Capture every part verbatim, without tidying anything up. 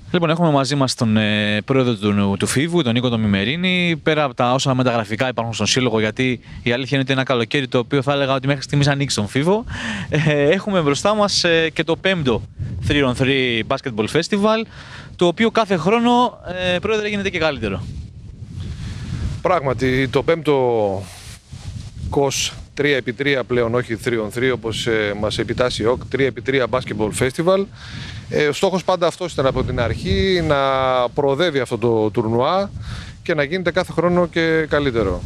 Λοιπόν, έχουμε μαζί μας τον ε, πρόεδρο του, του Φίβου, τον Νίκο τον Μημερίνη. Πέρα από τα όσα μεταγραφικά υπάρχουν στον Σύλλογο, γιατί η αλήθεια είναι ότι είναι ένα καλοκαίρι το οποίο θα έλεγα ότι μέχρι στιγμής ανοίξει τον Φίβο. Ε, έχουμε μπροστά μας ε, και το πέμπτο τρία on τρία Basketball Festival, το οποίο κάθε χρόνο, ε, πρόεδρε, γίνεται και καλύτερο. Πράγματι, το πέμπτο κος τρία επί τρία πλέον, όχι τρία on τρία όπως ε, μας επιτάσσει η ΟΚ, τρία επί τρία Basketball Festival. Ε, ο στόχος πάντα αυτός ήταν από την αρχή, να προοδεύει αυτό το τουρνουά και να γίνεται κάθε χρόνο και καλύτερο.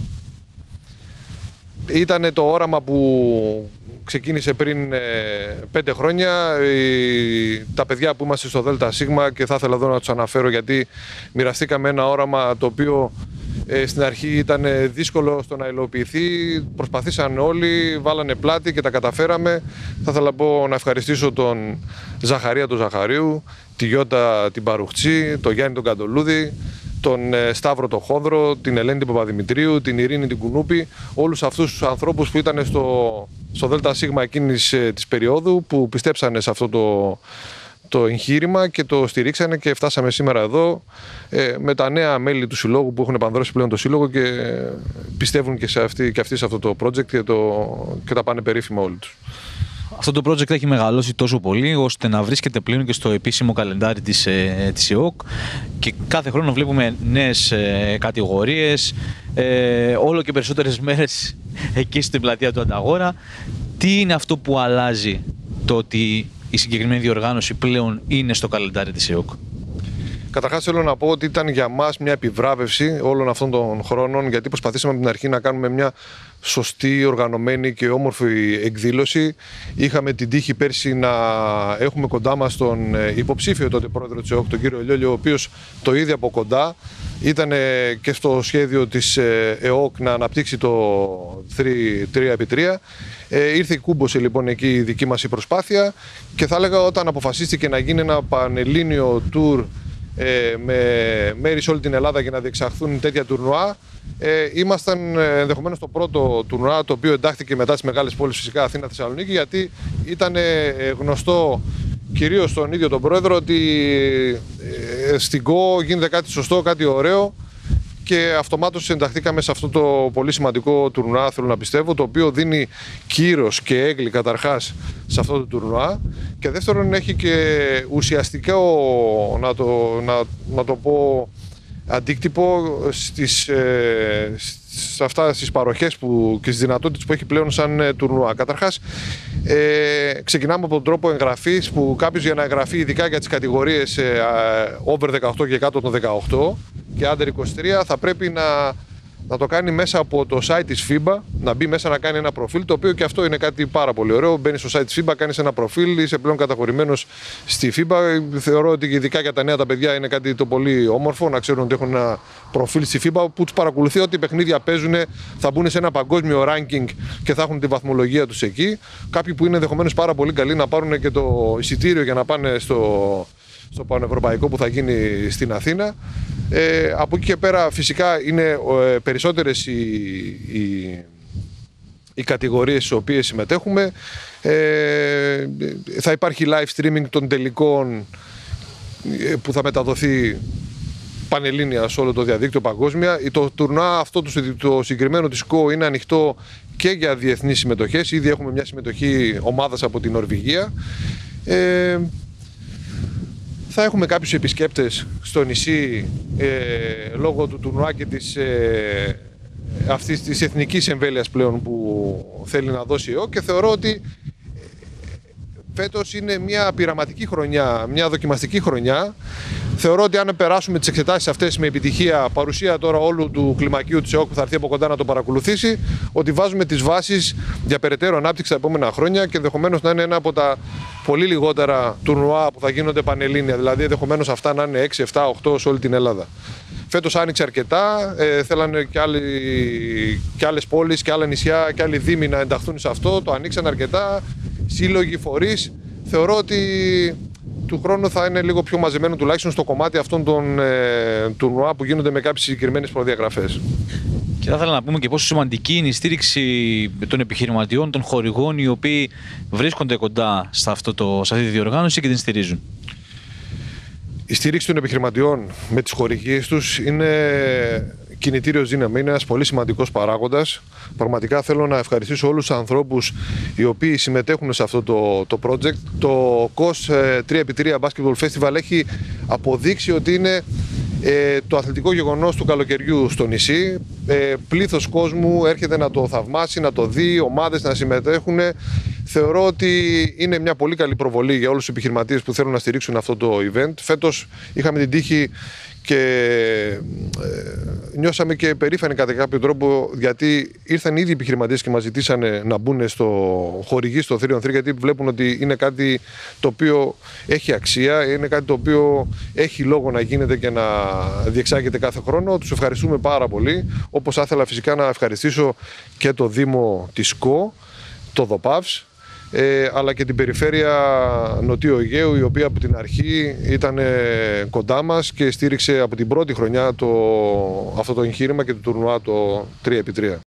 Ήτανε το όραμα που ξεκίνησε πριν ε, πέντε χρόνια. Η, τα παιδιά που είμαστε στο ΔΣ, και θα ήθελα εδώ να τους αναφέρω γιατί μοιραστήκαμε ένα όραμα το οποίο ε, στην αρχή ήταν δύσκολο στο να υλοποιηθεί. Προσπαθήσαν όλοι, βάλανε πλάτη και τα καταφέραμε. Θα ήθελα να, πω, να ευχαριστήσω τον Ζαχαρία τον Ζαχαρίου, τη Γιώτα την Παρουχτσή, τον Γιάννη τον Καντολούδη, τον Σταύρο τον Χόνδρο, την Ελένη την Παπαδημητρίου, την Ειρήνη την Κουνούπη, όλους αυτούς τους ανθρώπους που ήταν στο, στο ΔΣ εκείνης της περίοδου, που πιστέψανε σε αυτό το, το εγχείρημα και το στηρίξανε και φτάσαμε σήμερα εδώ ε, με τα νέα μέλη του Συλλόγου που έχουν επανδρώσει πλέον το Σύλλογο και πιστεύουν και, σε αυτή, και αυτοί σε αυτό το project και, το, και τα πάνε περίφημα όλοι τους. Αυτό το project έχει μεγαλώσει τόσο πολύ ώστε να βρίσκεται πλέον και στο επίσημο καλεντάρι της, ε, της ΕΟΚ και κάθε χρόνο βλέπουμε νέες ε, κατηγορίες, ε, όλο και περισσότερες μέρες εκεί στην πλατεία του Ανταγόρα. Τι είναι αυτό που αλλάζει το ότι η συγκεκριμένη διοργάνωση πλέον είναι στο καλεντάρι της ΕΟΚ? Καταρχάς θέλω να πω ότι ήταν για μας μια επιβράβευση όλων αυτών των χρόνων, γιατί προσπαθήσαμε από την αρχή να κάνουμε μια σωστή, οργανωμένη και όμορφη εκδήλωση. Είχαμε την τύχη πέρσι να έχουμε κοντά μας τον υποψήφιο τότε πρόεδρο της ΕΟΚ, τον κύριο Λιόλιο, ο οποίος το είδε από κοντά. Ήταν και στο σχέδιο της ΕΟΚ να αναπτύξει το τρία επί τρία. Ε, ήρθε κούμποσε λοιπόν εκεί η δική μας η προσπάθεια και θα έλεγα όταν αποφασίστηκε να γίνει ένα πανελλήνιο tour Ε, με μέρη σε όλη την Ελλάδα για να διεξαχθούν τέτοια τουρνουά. Ε, ήμασταν ενδεχομένως το πρώτο τουρνουά το οποίο εντάχθηκε μετά τις μεγάλες πόλεις, φυσικά Αθήνα, Θεσσαλονίκη, γιατί ήταν γνωστό κυρίως στον ίδιο τον πρόεδρο ότι ε, στην ΚΟ γίνεται κάτι σωστό, κάτι ωραίο και αυτομάτως ενταχθήκαμε σε αυτό το πολύ σημαντικό τουρνουά, θέλω να πιστεύω, το οποίο δίνει κύρος και έγκλη καταρχάς σε αυτό το τουρνουά και δεύτερον έχει και ουσιαστικό, να το, να, να το πω, αντίκτυπο στις, ε, σε αυτά τις παροχές που, και στις δυνατότητες που έχει πλέον σαν ε, τουρνουά. Καταρχάς, ε, ξεκινάμε από τον τρόπο εγγραφής που κάποιος για να εγγραφεί ειδικά για τις κατηγορίες ε, over δεκαοκτώ και κάτω των δεκαοκτώ και under είκοσι τρία θα πρέπει να, να το κάνει μέσα από το site της φίμπα, να μπει μέσα να κάνει ένα προφίλ, το οποίο και αυτό είναι κάτι πάρα πολύ ωραίο. Μπαίνεις στο site της φίμπα, κάνεις ένα προφίλ, είσαι πλέον καταχωρημένος στη φίμπα. Θεωρώ ότι ειδικά για τα νέα τα παιδιά είναι κάτι το πολύ όμορφο να ξέρουν ότι έχουν ένα προφίλ στη φίμπα που τους παρακολουθεί ό,τι παιχνίδια παίζουν, θα μπουν σε ένα παγκόσμιο ranking και θα έχουν τη βαθμολογία τους εκεί. Κάποιοι που είναι ενδεχομένως πάρα πολύ καλοί να πάρουν και το εισιτήριο για να πάνε στο, στο πανευρωπαϊκό που θα γίνει στην Αθήνα. Ε, από εκεί και πέρα φυσικά είναι ε, περισσότερες οι, οι, οι κατηγορίες στις οποίες συμμετέχουμε. Ε, θα υπάρχει live streaming των τελικών ε, που θα μεταδοθεί πανελλήνια σε όλο το διαδίκτυο παγκόσμια. Το τουρνουά αυτό το, το συγκεκριμένο της ΚΟ είναι ανοιχτό και για διεθνείς συμμετοχές. Ήδη έχουμε μια συμμετοχή ομάδας από την Νορβηγία. Ε, Θα έχουμε κάποιους επισκέπτες στο νησί ε, λόγω του τουρνουά και της, ε, αυτής της εθνικής εμβέλειας πλέον που θέλει να δώσει η ΕΟΚ και θεωρώ ότι φέτος είναι μια πειραματική χρονιά, μια δοκιμαστική χρονιά. Θεωρώ ότι αν περάσουμε τις εξετάσεις αυτές με επιτυχία, παρουσία τώρα όλου του κλιμακίου της ΕΟΚ που θα έρθει από κοντά να το παρακολουθήσει, ότι βάζουμε τις βάσεις για περαιτέρω ανάπτυξη τα επόμενα χρόνια και ενδεχομένως να είναι ένα από τα πολύ λιγότερα τουρνουά που θα γίνονται πανελλήνια. Δηλαδή, ενδεχομένως αυτά να είναι έξι, επτά, οκτώ σε όλη την Ελλάδα. Φέτος άνοιξε αρκετά, ε, θέλανε και, άλλοι, και άλλες πόλεις και άλλα νησιά και άλλοι δήμοι να ενταχθούν σε αυτό. Το ανοίξαν αρκετά, σύλλογοι, φορείς. Θεωρώ ότι του χρόνου θα είναι λίγο πιο μαζεμένο τουλάχιστον στο κομμάτι αυτών των ε, τουρνουά που γίνονται με κάποιες συγκεκριμένες προδιαγραφές. Και θα ήθελα να πούμε και πόσο σημαντική είναι η στήριξη των επιχειρηματιών, των χορηγών, οι οποίοι βρίσκονται κοντά σε, αυτό το, σε αυτή τη διοργάνωση και την στηρίζουν. Η στήριξη των επιχειρηματιών με τις χορηγίες τους είναι κινητήριος δύναμη, είναι ένας πολύ σημαντικός παράγοντας. Πραγματικά θέλω να ευχαριστήσω όλους τους ανθρώπους οι οποίοι συμμετέχουν σε αυτό το, το project. Το κος τρία επί τρία Basketball Festival έχει αποδείξει ότι είναι ε, το αθλητικό γεγονός του καλοκαιριού στο νησί. Ε, πλήθος κόσμου έρχεται να το θαυμάσει, να το δει, ομάδες να συμμετέχουν. Θεωρώ ότι είναι μια πολύ καλή προβολή για όλους τους επιχειρηματίες που θέλουν να στηρίξουν αυτό το event. Φέτος είχαμε την τύχη και ε, νιώσαμε και περήφανοι κατά κάποιο τρόπο, γιατί ήρθαν ήδη οι επιχειρηματίες και μας ζητήσανε να μπουν στο χορηγή στο θρee on three, γιατί βλέπουν ότι είναι κάτι το οποίο έχει αξία, είναι κάτι το οποίο έχει λόγο να γίνεται και να διεξάγεται κάθε χρόνο. Τους ευχαριστούμε πάρα πολύ. Όπως θα ήθελα φυσικά να ευχαριστήσω και το Δήμο της ΚΟ, το ΔΟΠΑΒΣ, Ε, αλλά και την περιφέρεια Νοτιού Αιγαίου, η οποία από την αρχή ήταν ε, κοντά μας και στήριξε από την πρώτη χρονιά το, αυτό το εγχείρημα και το τουρνουά το τρία επί τρία.